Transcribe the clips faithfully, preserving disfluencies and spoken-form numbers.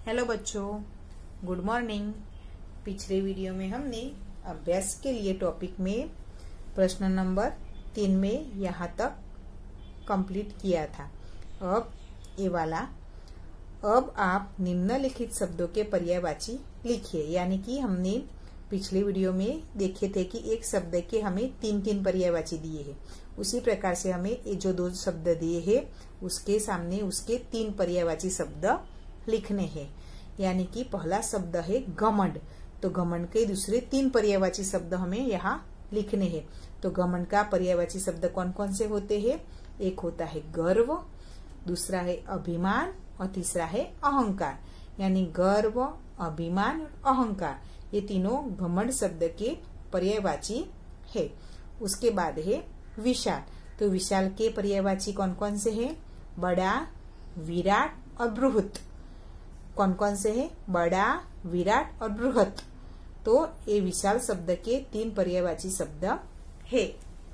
Hello बच्चों, good morning. पिछले video में हमने अभ्यास के लिए टॉपिक में प्रश्न नंबर तीन में यहाँ तक कंप्लीट किया था। अब ये वाला, अब आप निम्नलिखित शब्दों के पर्यायवाची लिखिए। यानी कि हमने पिछले वीडियो में देखे थे कि एक शब्द के हमें तीन तीन पर्यायवाची दिए हैं। उसी प्रकार से हमें ये जो दो शब्द दिए हैं उसके सामने उसके तीन पर्यायवाची शब्द लिखने हैं। यानी कि पहला शब्द है घमंड, तो घमंड के दूसरे तीन पर्यायवाची शब्द हमें यहाँ लिखने हैं। तो घमंड का पर्यायवाची शब्द कौन कौन से होते हैं? एक होता है गर्व, दूसरा है अभिमान और तीसरा है अहंकार। यानी गर्व, अभिमान और अहंकार ये तीनों घमंड शब्द के पर्यायवाची है। उसके बाद है विशाल, तो विशाल के पर्यायवाची कौन कौन से हैं? बड़ा, विराट और बृहत। कौन कौन से हैं? बड़ा, विराट और बृहत। तो ये विशाल शब्द के तीन पर्यायवाची शब्द है।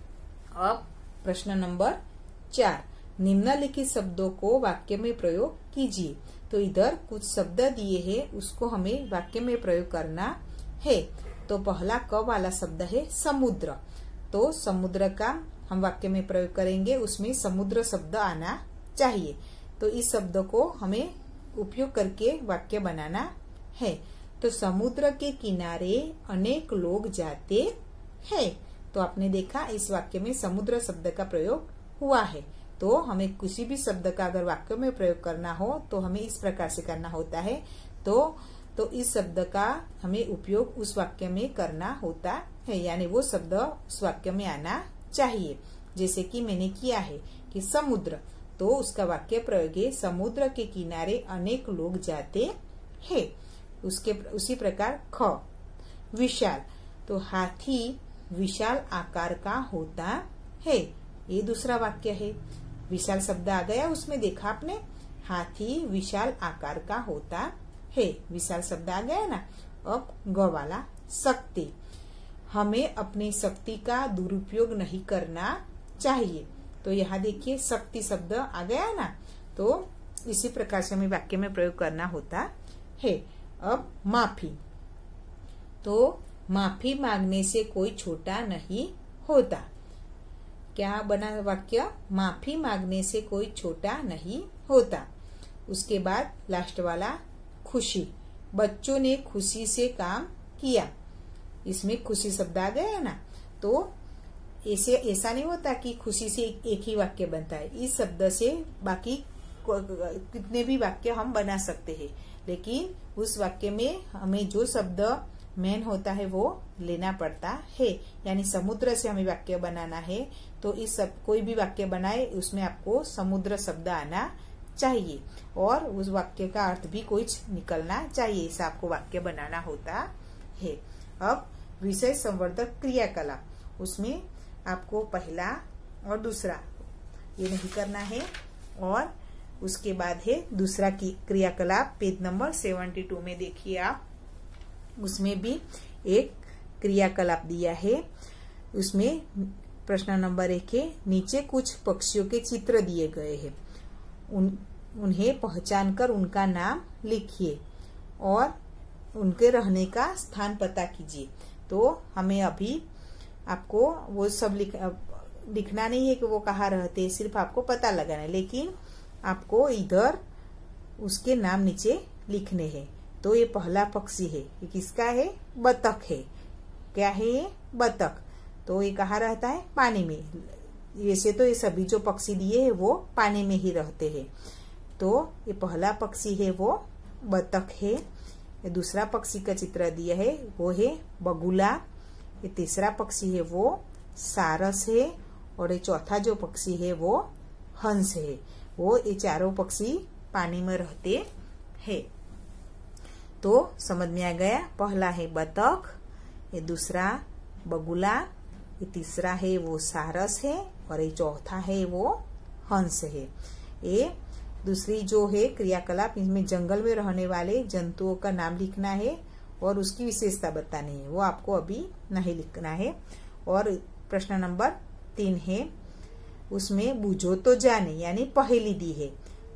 अब प्रश्न नंबर चार, निम्नलिखित शब्दों को वाक्य में प्रयोग कीजिए। तो इधर कुछ शब्द दिए हैं, उसको हमें वाक्य में प्रयोग करना है। तो पहला क वाला शब्द है समुद्र, तो समुद्र का हम वाक्य में प्रयोग करेंगे, उसमें समुद्र शब्द आना चाहिए। तो इस शब्द को हमें उपयोग करके वाक्य बनाना है। तो समुद्र के किनारे अनेक लोग जाते हैं। तो आपने देखा इस वाक्य में समुद्र शब्द का प्रयोग हुआ है। तो हमें किसी भी शब्द का अगर वाक्य में प्रयोग करना हो तो हमें इस प्रकार से करना होता है। तो तो इस शब्द का हमें उपयोग उस वाक्य में करना होता है, यानी वो शब्द उस वाक्य में आना चाहिए। जैसे कि मैंने किया है कि समुद्र, तो उसका वाक्य प्रयोग है समुद्र के किनारे अनेक लोग जाते हैं। उसके उसी प्रकार ख विशाल, तो हाथी विशाल आकार का होता है। ये दूसरा वाक्य है, विशाल शब्द आ गया उसमें, देखा आपने, हाथी विशाल आकार का होता है, विशाल शब्द आ गया ना। अब ग वाला शक्ति, हमें अपनी शक्ति का दुरुपयोग नहीं करना चाहिए। तो यहाँ देखिए शक्ति शब्द आ गया ना, तो इसी प्रकार से हमें वाक्य में प्रयोग करना होता है। अब माफी, तो माफी मांगने से कोई छोटा नहीं होता। क्या बना वाक्य? माफी मांगने से कोई छोटा नहीं होता। उसके बाद लास्ट वाला खुशी, बच्चों ने खुशी से काम किया, इसमें खुशी शब्द आ गया है ना। तो ऐसे ऐसा नहीं होता कि खुशी से एक, एक ही वाक्य बनता है। इस शब्द से बाकी कितने भी वाक्य हम बना सकते हैं, लेकिन उस वाक्य में हमें जो शब्द मेन होता है वो लेना पड़ता है। यानी समुद्र से हमें वाक्य बनाना है, तो इस सब कोई भी वाक्य बनाए उसमें आपको समुद्र शब्द आना चाहिए और उस वाक्य का अर्थ भी कुछ निकलना चाहिए। ऐसा आपको वाक्य बनाना होता है। अब विषय संवर्धक क्रियाकलाप, उसमें आपको पहला और दूसरा ये नहीं करना है। और उसके बाद है दूसरा की क्रियाकलाप, पेज नंबर बहत्तर में देखिए आप, उसमें भी एक क्रियाकलाप दिया है। उसमें प्रश्न नंबर एक है, नीचे कुछ पक्षियों के चित्र दिए गए हैं, उन उन्हें पहचानकर उनका नाम लिखिए और उनके रहने का स्थान पता कीजिए। तो हमें अभी आपको वो सब लिख, लिखना नहीं है कि वो कहाँ रहते हैं, सिर्फ आपको पता लगाना है, लेकिन आपको इधर उसके नाम नीचे लिखने हैं। तो ये पहला पक्षी है, ये किसका है? बतख है। क्या है ये? बतख। तो ये कहाँ रहता है? पानी में। वैसे तो ये सभी जो पक्षी दिए हैं वो पानी में ही रहते हैं। तो ये पहला पक्षी है वो बतख है। ये दूसरा पक्षी का चित्र दिया है वो है बगुला। ये तीसरा पक्षी है वो सारस है और ये चौथा जो पक्षी है वो हंस है। वो ये चारों पक्षी पानी में रहते हैं। तो समझ में आ गया, पहला है बतख, ये दूसरा बगुला, ये तीसरा है वो सारस है और ये चौथा है वो हंस है। ये दूसरी जो है क्रियाकलाप, इसमें जंगल में रहने वाले जंतुओं का नाम लिखना है और उसकी विशेषता बतानी है, वो आपको अभी नहीं लिखना है। और प्रश्न नंबर तीन है, उसमें बूझो तो जाने, यानी पहेली दी है।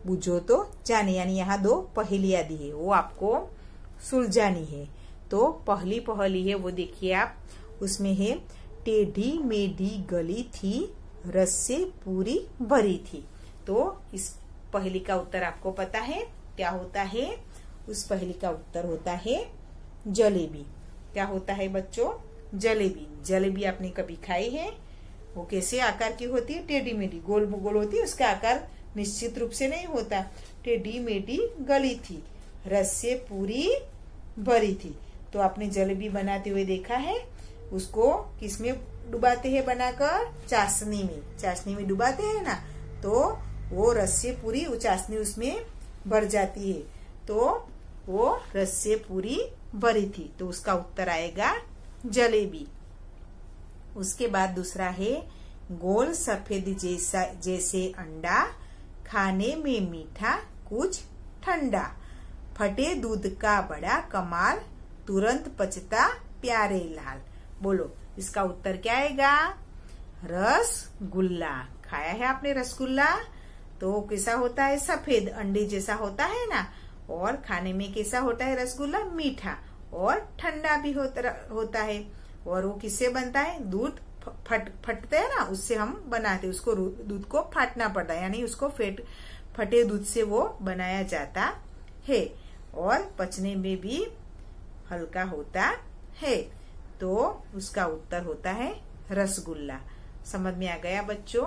बुझो तो जाने, यानी यहाँ दो पहेलियां दी है, वो आपको सुलझानी है। तो पहली पहेली है वो देखिए आप, उसमें है टेढ़ी मेढ़ी गली थी, रस से पूरी भरी थी। तो इस पहेली का उत्तर आपको पता है क्या होता है? उस पहेली का उत्तर होता है जलेबी। क्या होता है बच्चों? जलेबी। जलेबी आपने कभी खाई है? वो कैसे आकार की होती है? टेढ़ी मेढ़ी, गोल गोल होती है, उसका आकार निश्चित रूप से नहीं होता। टेढ़ी मेढ़ी गली थी, रस से पूरी भरी थी। तो आपने जलेबी बनाते हुए देखा है? उसको किसमें डुबाते हैं बनाकर? चाशनी में। चाशनी में डुबाते हैं ना, तो वो रस से पूरी वो चाशनी उसमें भर जाती है, तो वो रस से पूरी भरी थी। तो उसका उत्तर आएगा जलेबी। उसके बाद दूसरा है गोल सफेद जैसा जैसे अंडा, खाने में मीठा कुछ ठंडा, फटे दूध का बड़ा कमाल, तुरंत पचता प्यारे लाल। बोलो इसका उत्तर क्या आएगा? रसगुल्ला। खाया है आपने रसगुल्ला? तो कैसा होता है? सफेद अंडे जैसा होता है ना, और खाने में कैसा होता है रसगुल्ला? मीठा और ठंडा भी होता, होता है। और वो किससे बनता है? दूध फट फटते है ना, उससे हम बनाते, उसको दूध को फाटना पड़ता है, यानी उसको फेट फटे दूध से वो बनाया जाता है, और पचने में भी हल्का होता है। तो उसका उत्तर होता है रसगुल्ला। समझ में आ गया बच्चों?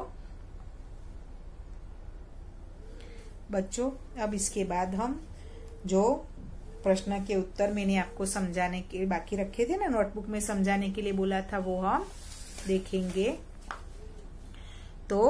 बच्चों अब इसके बाद हम जो प्रश्न के उत्तर मैंने आपको समझाने के बाकी रखे थे ना, नोटबुक में समझाने के लिए बोला था, वो हम देखेंगे। तो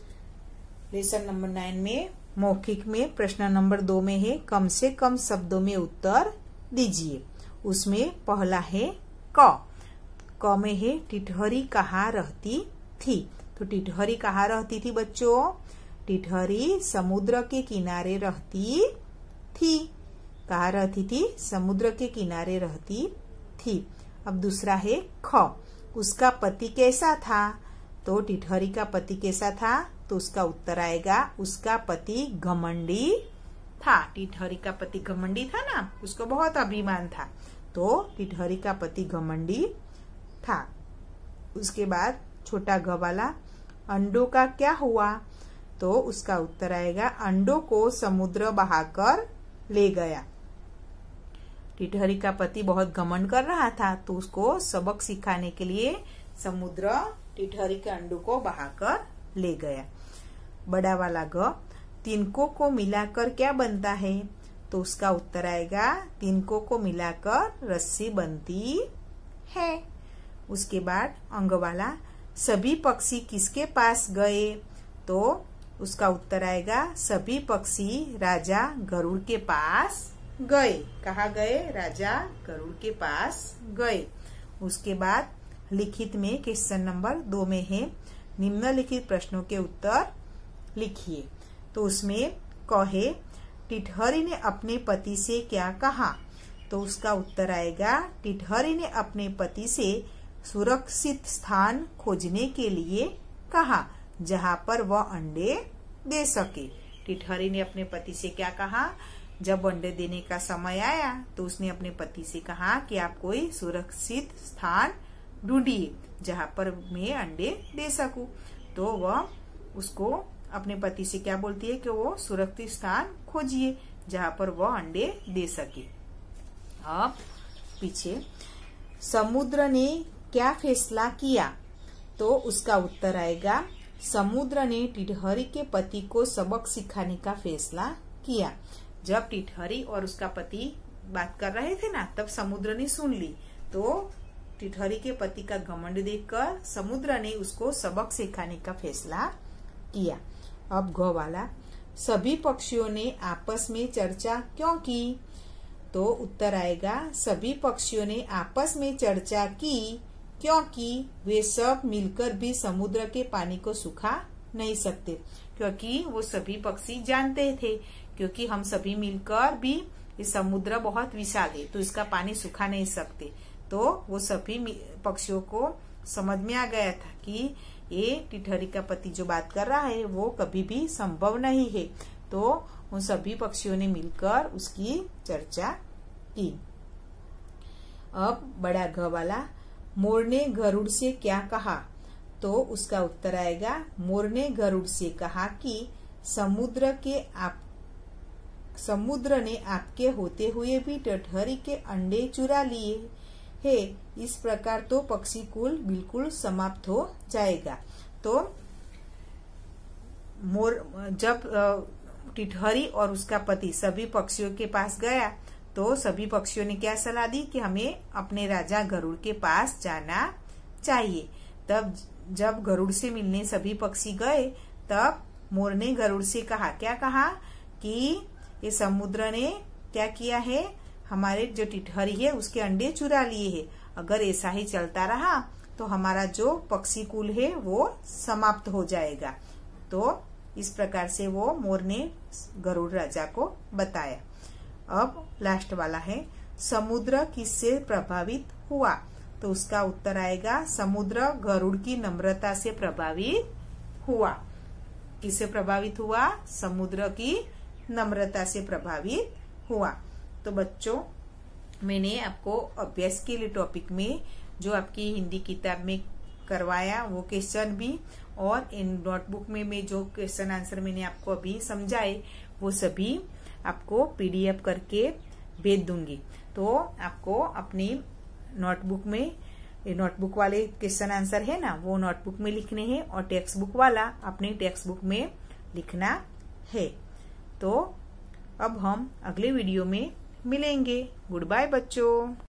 लेसन नंबर नाइन में मौखिक में प्रश्न नंबर दो में है कम से कम शब्दों में उत्तर दीजिए। उसमें पहला है क। क में है टिठहरी कहाँ रहती थी। तो टिठहरी कहाँ रहती थी बच्चों? टिठहरी समुद्र के किनारे रहती थी। कहाँ रहती थी? समुद्र के किनारे रहती थी। अब दूसरा है ख। उसका पति कैसा था? तो टिठहरी का पति कैसा था? तो उसका उत्तर आएगा उसका पति घमंडी था। टिठहरी का पति घमंडी था ना, उसको बहुत अभिमान था, तो टिठहरी का पति घमंडी था। उसके बाद छोटा घ वाला, अंडों का क्या हुआ? तो उसका उत्तर आएगा अंडों को समुद्र बहाकर ले गया। टिठहरी का पति बहुत घमंड कर रहा था, तो उसको सबक सिखाने के लिए समुद्र टिठहरी के अंडों को बहाकर ले गया। बड़ा वाला ग, तिनकों को मिलाकर क्या बनता है? तो उसका उत्तर आएगा तिनकों को मिलाकर रस्सी बनती है। उसके बाद अंग वाला, सभी पक्षी किसके पास गए? तो उसका उत्तर आएगा सभी पक्षी राजा गरुड़ के पास गए। कहाँ गए? राजा गरुड़ के पास गए। उसके बाद लिखित में क्वेश्चन नंबर दो में है निम्नलिखित प्रश्नों के उत्तर लिखिए। तो उसमें कहे टिठहरी ने अपने पति से क्या कहा? तो उसका उत्तर आएगा टिठहरी ने अपने पति से सुरक्षित स्थान खोजने के लिए कहा जहाँ पर वह अंडे दे सके। टिठहरी ने अपने पति से क्या कहा? जब अंडे देने का समय आया तो उसने अपने पति से कहा कि आप कोई सुरक्षित स्थान ढूंढिए जहाँ पर मैं अंडे दे सकूं। तो वह उसको अपने पति से क्या बोलती है कि वो सुरक्षित स्थान खोजिए जहाँ पर वह अंडे दे सके। अब पीछे समुद्र ने क्या फैसला किया? तो उसका उत्तर आएगा समुद्र ने टिठहरी के पति को सबक सिखाने का फैसला किया। जब टिठहरी और उसका पति बात कर रहे थे ना, तब समुद्र ने सुन ली, तो टिठहरी के पति का घमंड देखकर समुद्र ने उसको सबक सिखाने का फैसला किया। अब ग वाला, सभी पक्षियों ने आपस में चर्चा क्यों की? तो उत्तर आएगा सभी पक्षियों ने आपस में चर्चा की क्योंकि वे सब मिलकर भी समुद्र के पानी को सुखा नहीं सकते। क्योंकि वो सभी पक्षी जानते थे क्योंकि हम सभी मिलकर भी ये समुद्र बहुत विशाल है तो इसका पानी सुखा नहीं सकते। तो वो सभी पक्षियों को समझ में आ गया था कि ये टिठहरी का पति जो बात कर रहा है वो कभी भी संभव नहीं है। तो उन सभी पक्षियों ने मिलकर उसकी चर्चा की। अब बड़ा घ वाला, मोर ने गरुड़ से क्या कहा? तो उसका उत्तर आएगा, मोर ने गरुड़ से कहा कि समुद्र के आप समुद्र ने आपके होते हुए भी टिटहरी के अंडे चुरा लिए है। इस प्रकार तो पक्षी कुल बिल्कुल समाप्त हो जाएगा। तो मोर जब टिटहरी और उसका पति सभी पक्षियों के पास गया तो सभी पक्षियों ने क्या सलाह दी कि हमें अपने राजा गरुड़ के पास जाना चाहिए। तब जब गरुड़ से मिलने सभी पक्षी गए तब मोर ने गरुड़ से कहा, क्या कहा कि ये समुद्र ने क्या किया है, हमारे जो टिटहरी है उसके अंडे चुरा लिए हैं। अगर ऐसा ही चलता रहा तो हमारा जो पक्षी कुल है वो समाप्त हो जाएगा। तो इस प्रकार से वो मोर ने गरुड़ राजा को बताया। अब लास्ट वाला है, समुद्र किससे प्रभावित हुआ? तो उसका उत्तर आएगा, समुद्र गरुड़ की नम्रता से प्रभावित हुआ। किससे प्रभावित हुआ? समुद्र की नम्रता से प्रभावित हुआ। तो बच्चों, मैंने आपको अभ्यास के लिए टॉपिक में जो आपकी हिंदी किताब में करवाया वो क्वेश्चन भी और इन नोटबुक में मैं जो क्वेश्चन आंसर मैंने आपको अभी समझाए वो सभी आपको पीडीएफ करके भेज दूंगी। तो आपको अपनी नोटबुक में, नोटबुक वाले क्वेश्चन आंसर है ना, वो नोटबुक में लिखने हैं और टेक्स्ट बुक वाला अपने टेक्स्ट बुक में लिखना है। तो अब हम अगले वीडियो में मिलेंगे। गुड बाय बच्चों।